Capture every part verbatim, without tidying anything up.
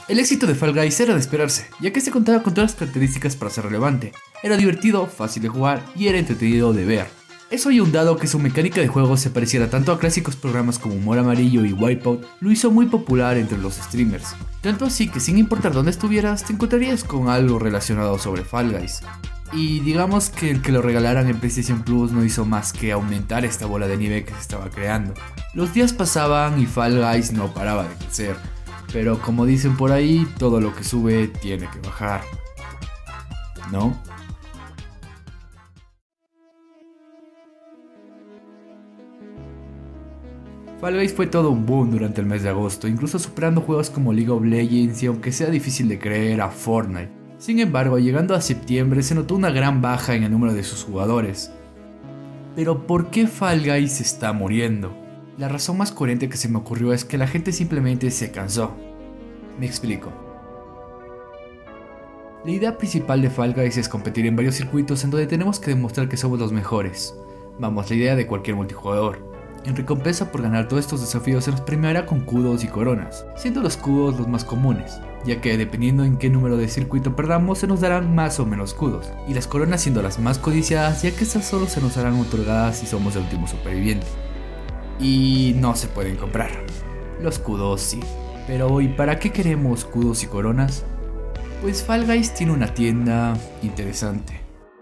El éxito de Fall Guys era de esperarse, ya que se contaba con todas las características para ser relevante. Era divertido, fácil de jugar y era entretenido de ver. Eso y un dado que su mecánica de juego se pareciera tanto a clásicos programas como Humor Amarillo y Wipeout, lo hizo muy popular entre los streamers. Tanto así que sin importar dónde estuvieras, te encontrarías con algo relacionado sobre Fall Guys. Y digamos que el que lo regalaran en PlayStation Plus no hizo más que aumentar esta bola de nieve que se estaba creando. Los días pasaban y Fall Guys no paraba de crecer. Pero como dicen por ahí, todo lo que sube tiene que bajar, ¿no? Fall Guys fue todo un boom durante el mes de agosto, incluso superando juegos como League of Legends y, aunque sea difícil de creer, a Fortnite. Sin embargo, llegando a septiembre se notó una gran baja en el número de sus jugadores. Pero ¿por qué Fall Guys se está muriendo? La razón más coherente que se me ocurrió es que la gente simplemente se cansó. Me explico. La idea principal de Fall Guys es competir en varios circuitos en donde tenemos que demostrar que somos los mejores. Vamos, la idea de cualquier multijugador. En recompensa por ganar todos estos desafíos se nos premiará con cudos y coronas, siendo los cudos los más comunes, ya que dependiendo en qué número de circuito perdamos se nos darán más o menos cudos, y las coronas siendo las más codiciadas, ya que estas solo se nos harán otorgadas si somos el último superviviente. Y no se pueden comprar. Los cudos sí. Pero ¿y para qué queremos cudos y coronas? Pues Fall Guys tiene una tienda interesante.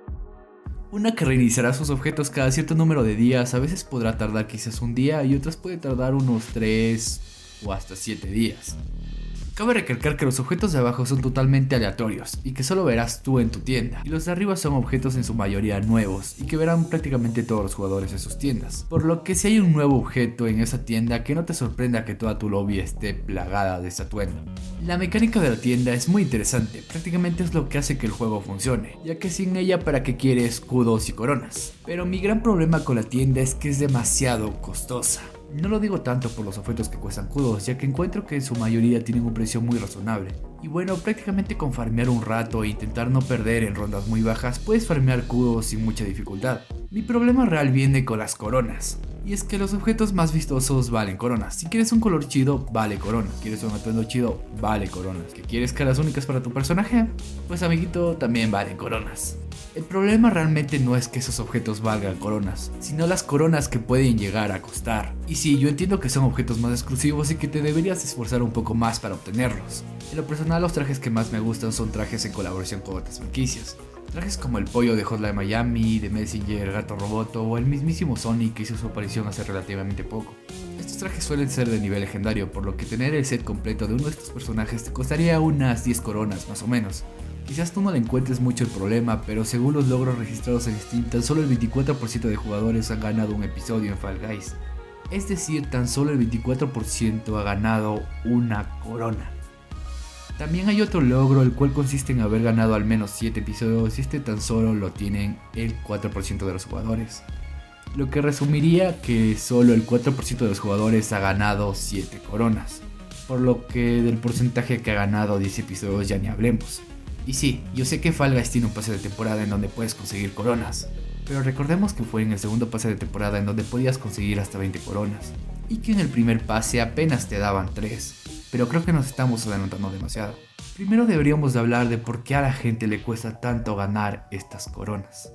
Una que reiniciará sus objetos cada cierto número de días. A veces podrá tardar quizás un día y otras puede tardar unos tres o hasta siete días. Cabe recalcar que los objetos de abajo son totalmente aleatorios y que solo verás tú en tu tienda, y los de arriba son objetos en su mayoría nuevos y que verán prácticamente todos los jugadores en sus tiendas, por lo que si hay un nuevo objeto en esa tienda, que no te sorprenda que toda tu lobby esté plagada de ese atuendo. La mecánica de la tienda es muy interesante, prácticamente es lo que hace que el juego funcione, ya que sin ella para qué quieres escudos y coronas. Pero mi gran problema con la tienda es que es demasiado costosa. No lo digo tanto por los objetos que cuestan cudos, ya que encuentro que en su mayoría tienen un precio muy razonable. Y bueno, prácticamente con farmear un rato e intentar no perder en rondas muy bajas, puedes farmear cudos sin mucha dificultad. Mi problema real viene con las coronas. Y es que los objetos más vistosos valen coronas. Si quieres un color chido, vale corona. ¿Quieres un atuendo chido? Vale coronas. ¿Que quieres caras únicas para tu personaje? Pues amiguito, también valen coronas. El problema realmente no es que esos objetos valgan coronas, sino las coronas que pueden llegar a costar. Y sí, yo entiendo que son objetos más exclusivos y que te deberías esforzar un poco más para obtenerlos. En lo personal, los trajes que más me gustan son trajes en colaboración con otras franquicias. Trajes como el pollo de Hotline Miami, de Messenger, Gato Roboto o el mismísimo Sonic que hizo su aparición hace relativamente poco. Estos trajes suelen ser de nivel legendario, por lo que tener el set completo de uno de estos personajes te costaría unas diez coronas más o menos. Quizás tú no le encuentres mucho el problema, pero según los logros registrados en Steam, tan solo el veinticuatro por ciento de jugadores han ganado un episodio en Fall Guys. Es decir, tan solo el veinticuatro por ciento ha ganado una corona. También hay otro logro, el cual consiste en haber ganado al menos siete episodios, y este tan solo lo tienen el cuatro por ciento de los jugadores. Lo que resumiría que solo el cuatro por ciento de los jugadores ha ganado siete coronas. Por lo que del porcentaje que ha ganado diez episodios ya ni hablemos. Y sí, yo sé que Fall Guys tiene un pase de temporada en donde puedes conseguir coronas, pero recordemos que fue en el segundo pase de temporada en donde podías conseguir hasta veinte coronas, y que en el primer pase apenas te daban tres, pero creo que nos estamos adelantando demasiado. Primero deberíamos de hablar de por qué a la gente le cuesta tanto ganar estas coronas.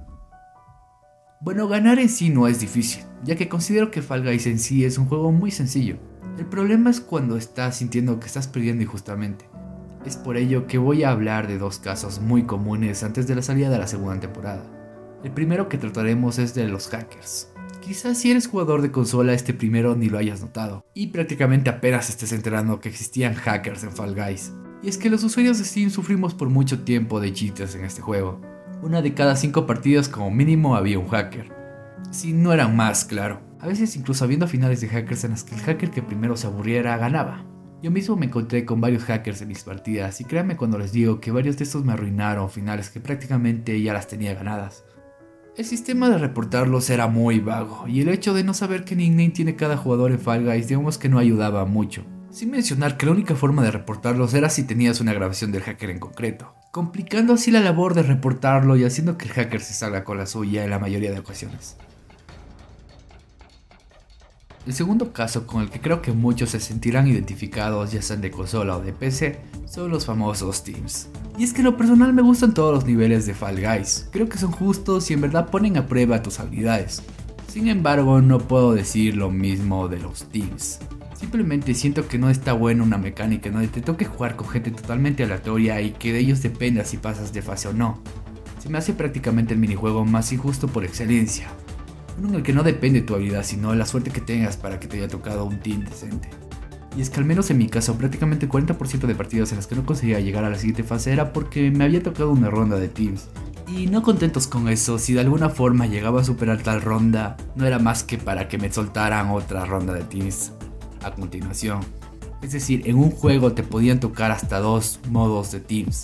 Bueno, ganar en sí no es difícil, ya que considero que Fall Guys en sí es un juego muy sencillo. El problema es cuando estás sintiendo que estás perdiendo injustamente. Es por ello que voy a hablar de dos casos muy comunes antes de la salida de la segunda temporada. El primero que trataremos es de los hackers. Quizás si eres jugador de consola este primero ni lo hayas notado, y prácticamente apenas estés enterando que existían hackers en Fall Guys. Y es que los usuarios de Steam sufrimos por mucho tiempo de cheaters en este juego. Una de cada cinco partidas como mínimo había un hacker. Si no eran más, claro. A veces incluso habiendo finales de hackers en las que el hacker que primero se aburriera ganaba. Yo mismo me encontré con varios hackers en mis partidas y créanme cuando les digo que varios de estos me arruinaron finales que prácticamente ya las tenía ganadas. El sistema de reportarlos era muy vago y el hecho de no saber qué nickname tiene cada jugador en Fall Guys digamos que no ayudaba mucho. Sin mencionar que la única forma de reportarlos era si tenías una grabación del hacker en concreto, complicando así la labor de reportarlo y haciendo que el hacker se salga con la suya en la mayoría de ocasiones. El segundo caso con el que creo que muchos se sentirán identificados, ya sean de consola o de P C, son los famosos teams. Y es que en lo personal me gustan todos los niveles de Fall Guys, creo que son justos y en verdad ponen a prueba tus habilidades. Sin embargo, no puedo decir lo mismo de los teams. Simplemente siento que no está buena una mecánica en donde te toque jugar con gente totalmente aleatoria y que de ellos dependa si pasas de fase o no. Se me hace prácticamente el minijuego más injusto por excelencia. Uno en el que no depende tu habilidad, sino la suerte que tengas para que te haya tocado un team decente. Y es que al menos en mi caso, prácticamente el cuarenta por ciento de partidas en las que no conseguía llegar a la siguiente fase era porque me había tocado una ronda de teams. Y no contentos con eso, si de alguna forma llegaba a superar tal ronda, no era más que para que me soltaran otra ronda de teams a continuación. Es decir, en un juego te podían tocar hasta dos modos de teams.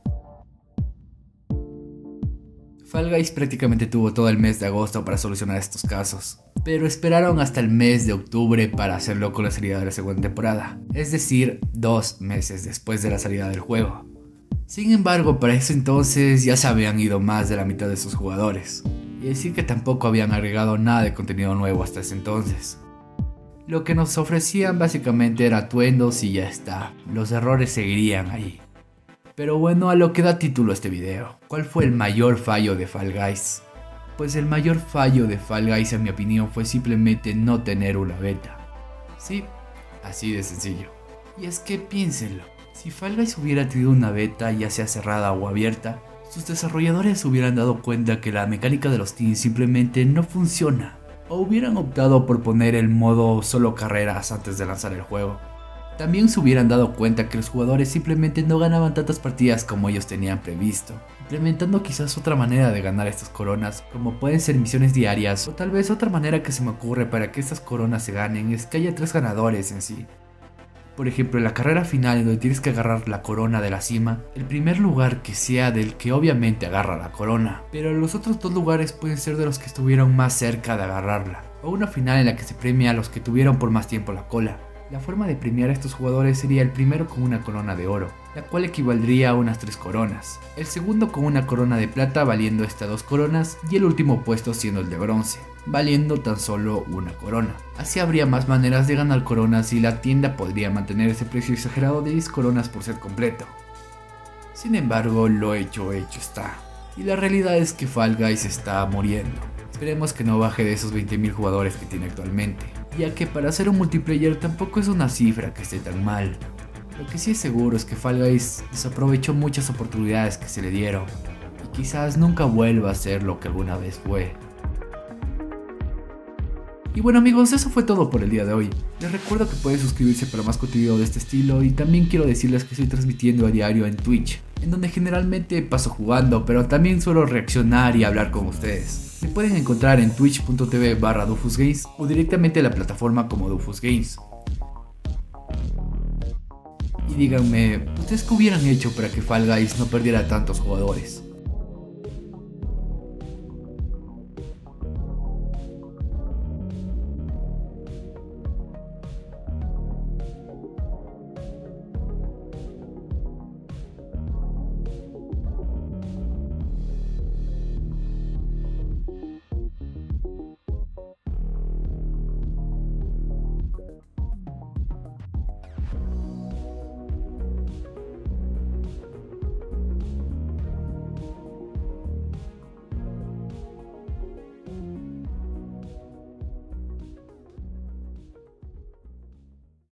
Fall Guys prácticamente tuvo todo el mes de agosto para solucionar estos casos, pero esperaron hasta el mes de octubre para hacerlo con la salida de la segunda temporada, es decir, dos meses después de la salida del juego. Sin embargo, para ese entonces ya se habían ido más de la mitad de sus jugadores, y decir que tampoco habían agregado nada de contenido nuevo hasta ese entonces. Lo que nos ofrecían básicamente era atuendos y ya está, los errores seguirían ahí. Pero bueno, a lo que da título a este video, ¿cuál fue el mayor fallo de Fall Guys? Pues el mayor fallo de Fall Guys en mi opinión fue simplemente no tener una beta. Sí, así de sencillo. Y es que piénsenlo, si Fall Guys hubiera tenido una beta, ya sea cerrada o abierta, sus desarrolladores hubieran dado cuenta que la mecánica de los teams simplemente no funciona, o hubieran optado por poner el modo solo carreras antes de lanzar el juego. También se hubieran dado cuenta que los jugadores simplemente no ganaban tantas partidas como ellos tenían previsto, implementando quizás otra manera de ganar estas coronas, como pueden ser misiones diarias, o tal vez otra manera que se me ocurre para que estas coronas se ganen es que haya tres ganadores en sí. Por ejemplo, en la carrera final, en donde tienes que agarrar la corona de la cima, el primer lugar que sea del que obviamente agarra la corona, pero los otros dos lugares pueden ser de los que estuvieron más cerca de agarrarla, o una final en la que se premia a los que tuvieron por más tiempo la cola. La forma de premiar a estos jugadores sería el primero con una corona de oro, la cual equivaldría a unas tres coronas, el segundo con una corona de plata valiendo estas dos coronas y el último puesto siendo el de bronce, valiendo tan solo una corona. Así habría más maneras de ganar coronas y la tienda podría mantener ese precio exagerado de diez coronas por set completo. Sin embargo, lo hecho hecho está, y la realidad es que Fall Guys está muriendo. Esperemos que no baje de esos veinte mil jugadores que tiene actualmente, ya que para hacer un multiplayer tampoco es una cifra que esté tan mal. Lo que sí es seguro es que Fall Guys desaprovechó muchas oportunidades que se le dieron, y quizás nunca vuelva a ser lo que alguna vez fue. Y bueno amigos, eso fue todo por el día de hoy. Les recuerdo que pueden suscribirse para más contenido de este estilo, y también quiero decirles que estoy transmitiendo a diario en Twitch, en donde generalmente paso jugando, pero también suelo reaccionar y hablar con ustedes. Me pueden encontrar en twitch punto tv barra Dofus Games o directamente en la plataforma como Dofus Games. Y díganme, ¿ustedes qué hubieran hecho para que Fall Guys no perdiera tantos jugadores?